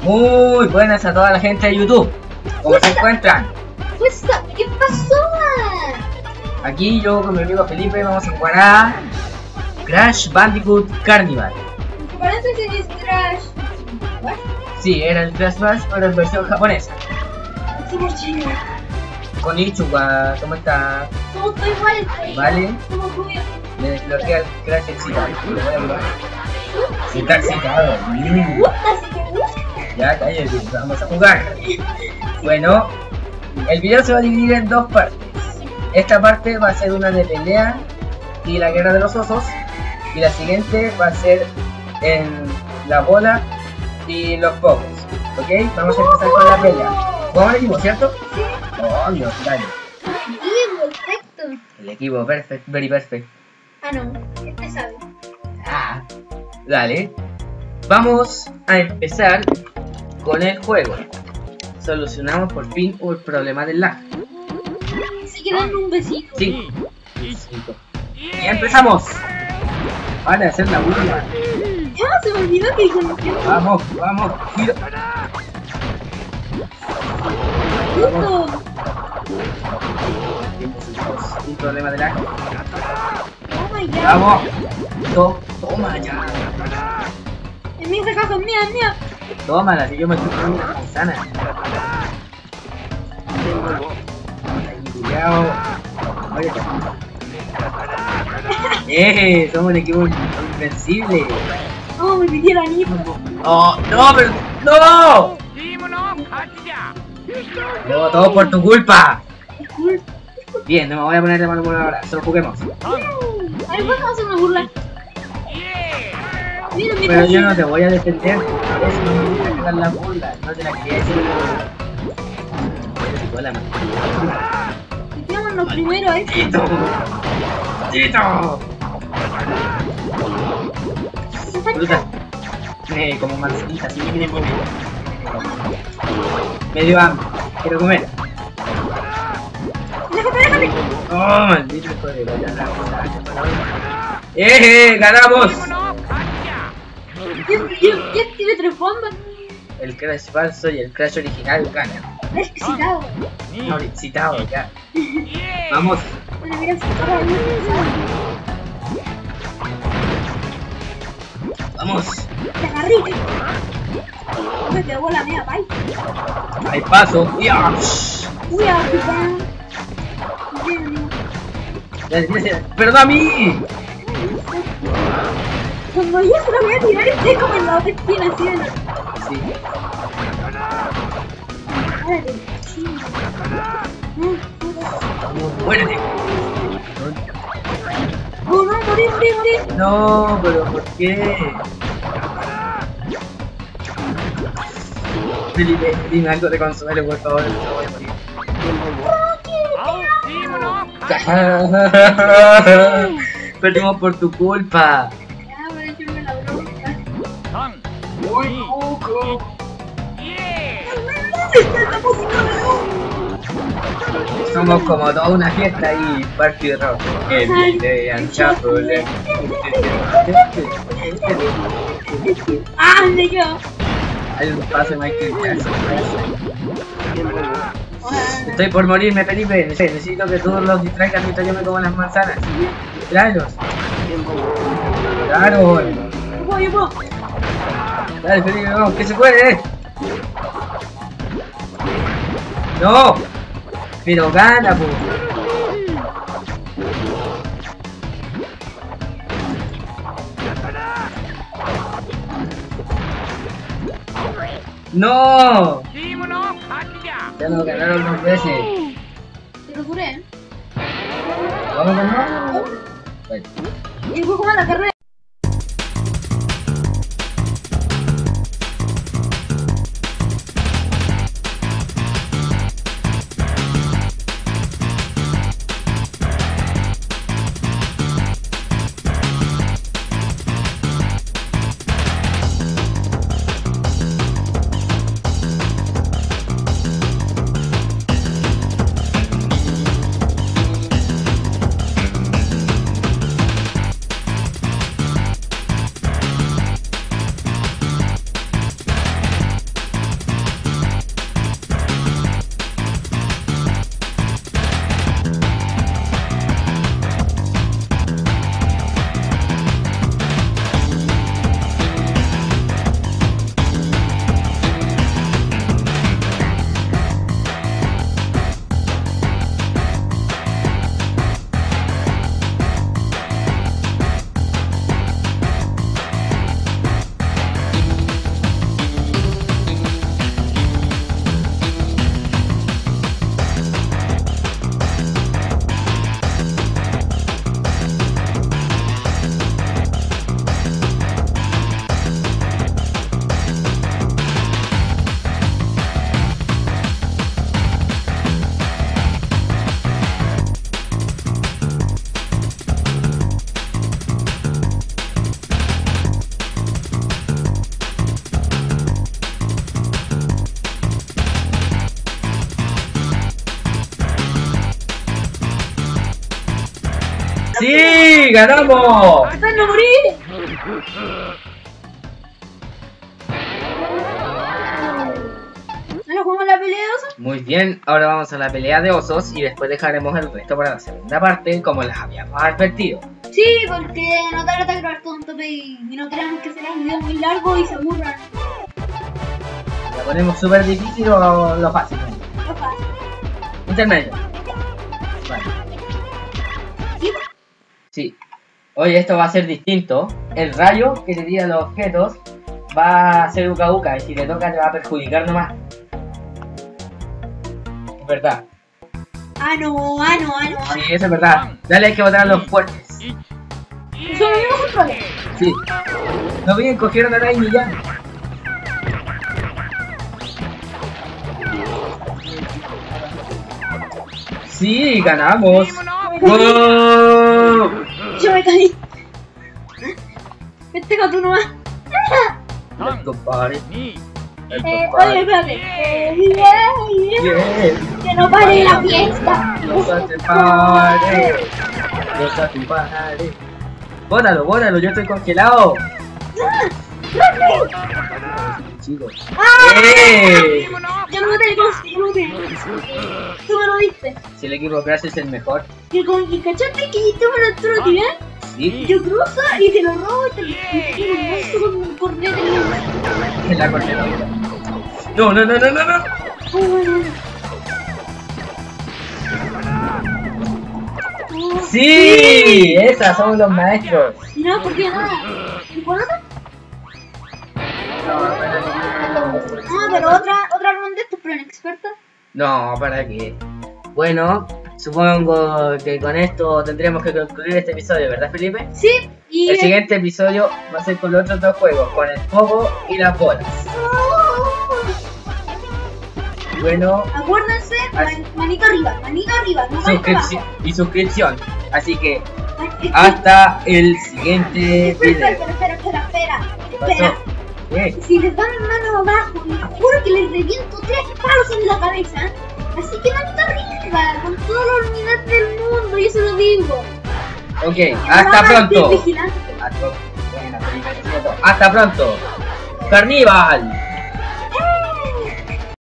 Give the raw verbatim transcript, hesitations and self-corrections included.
Muy buenas a toda la gente de YouTube. ¿Cómo se encuentran? Pues, ¿qué pasó? Aquí yo con mi amigo Felipe vamos a jugar a Crash Bandicoot Carnival. Parece que es Crash. ¿What? Sí, era el Crash Bash, pero en versión japonesa. Somos chinos. Konnichiwa, ¿cómo está? Somos todos iguales. Vale. Somos rubios. Me desbloquea el Crash excitado. Lo voy a probar. Sí, está excitado. ¿Te gusta? ¿Si te gusta? Ya, cállate, vamos a jugar. Bueno, el video se va a dividir en dos partes. Esta parte va a ser una de pelea y la guerra de los osos. Y la siguiente va a ser en la bola y los pocos. ¿Ok? Vamos a empezar con la pelea. ¿Jugamos el equipo, cierto? Sí. Oh, Dios, dale. Bien, perfecto. El equipo, perfect, very perfect. Ah, no. Este sabe. Ah, dale. Vamos a empezar con el juego. Solucionamos por fin el problema del lag. Se quedan un besito. Sí. Cinco. Y empezamos. Van a hacer la última. Ya, se me olvidó que con Vamos, vamos. Giro. Listo. Un problema de lag. Oh my god. Vamos. To- Toma ya. En mi caja es mía, es mía. Tómala, si yo me estoy comiendo una manzana. Ahí, cuidado. Oye. Eh, somos un equipo invencible. Oh, me pidieron anillo. Oh, no, pero no. No, todo por tu culpa. Bien, no me voy a poner de mal humor ahora, solo juguemos. A ver, ¿cuándo hacer una burla? Mira, mira. Pero yo no te voy a defender. Por eso no me gusta que hagan la burla. No te la quería decir. Hola, man. Metámonos primero, eh. ¡Tito! ¡Tito! Fruta. Eh, como manzanita, así me quieren comer. Me dio hambre. Quiero comer. Déjate, déjate. Oh, maldito hijo de la. ¡Eh! ¡Ganamos! Yo, yo, yo activé tres bombas. El Crash falso y el Crash original ganan. Excitado. No, excitado ya. Vamos. Bueno, mira, se acaba de ir. Vamos. Te agarré. Me pegó la mía, bye. Hay paso. ¡Dios! Uy, a picar. ¡Perdón a mí! Cuando yo se lo voy a tirar, estoy como en la otra esquina, así de la... Sí. Árale, chingo. ¡Muérete! Oh, no, morí, morí, morí. No, pero ¿por qué? Felipe, dime algo de consuelo, por favor. No voy a morir. Perdimos por tu culpa. Ya, voy a echarme la broma. Muy poco. Somos como toda una fiesta y party rock. Every day and chapel. Ah, me quedo. Hay un paso de Michael Jackson. Estoy por morirme, Felipe. Necesito que todos los distraigas mientras yo me como las manzanas. Distrailos. Claro. Yo puedo, yo puedo. Dale, Felipe, vamos, que se puede. No. Pero gana, po. ¡No! Ya nos ganaron dos veces. Te lo juré, ¿eh? ¿Vamos de nuevo? Bueno. Y fue como la carrera. ¡Sí! ¡Ganamos! ¡Hasta no morí! ¿Ahora jugamos la pelea de osos? Muy bien, ahora vamos a la pelea de osos y después dejaremos el resto para la segunda parte, como les habíamos advertido. Sí, porque no te trata de grabar todo un tope y, y no queremos que sea un video muy largo y se aburran. ¿Lo ponemos súper difícil o lo fácil? Opa. Intermedio. Vale. ¿Sí? Sí. Oye, esto va a ser distinto. El rayo que te tira los objetos va a ser uka uka y si te toca te va a perjudicar nomás. Es verdad. Ah, no, ah, no, ah, no. Sí, eso es verdad. Dale, hay que botar a los fuertes. Son los mismos controles. Sí. No bien, cogieron a Raimi ya. Sí, ganamos. ¡Wow! Yo me caí. Vete con tu nomás. Let's go party. Let's go Eh, oye, party. espérate. Eh, yeah, yeah. Yeah. Que no pare la fiesta. Los hace party. Los hace party. Bótalo, bótalo, yo estoy congelado. Chicos. ¡Ah! ¡Eh! Yo no te lo yo no te Tú me lo diste. Si el equipo Crash es el mejor. Y con y cachaste que tú me lo tú lo tiré. Sí, Yo cruzo y te lo robo y te lo y te lo muestro con un cornete. en la corneta. No, no, no, no, no, no. Oh, bueno. Oh, Sí, esas son los maestros. Y nada, ¿por qué nada? ¿Y por otra? Ah, pero otra, otra ronda de estos, pero en experta. No, ¿para qué? Bueno, supongo que con esto tendremos que concluir este episodio, ¿verdad, Felipe? Sí, y. El siguiente episodio va a ser con los otros dos juegos, con el fuego y las bolas. Bueno, Acuérdense, Así. man- manito arriba, manito arriba, no manito suscripción abajo. y suscripción. Así que Man- es- hasta el siguiente Espera, video. espera, espera, espera, espera, ¿Qué espera. pasó? ¿Qué? Si les dan mano abajo, les juro que les reviento tres palos en la cabeza. Así que manito arriba, con toda la unidad del mundo, yo se lo digo. Ok, No hasta hagan pronto. vigilante. Hasta, bueno, Felipe, hasta pronto. Carnival.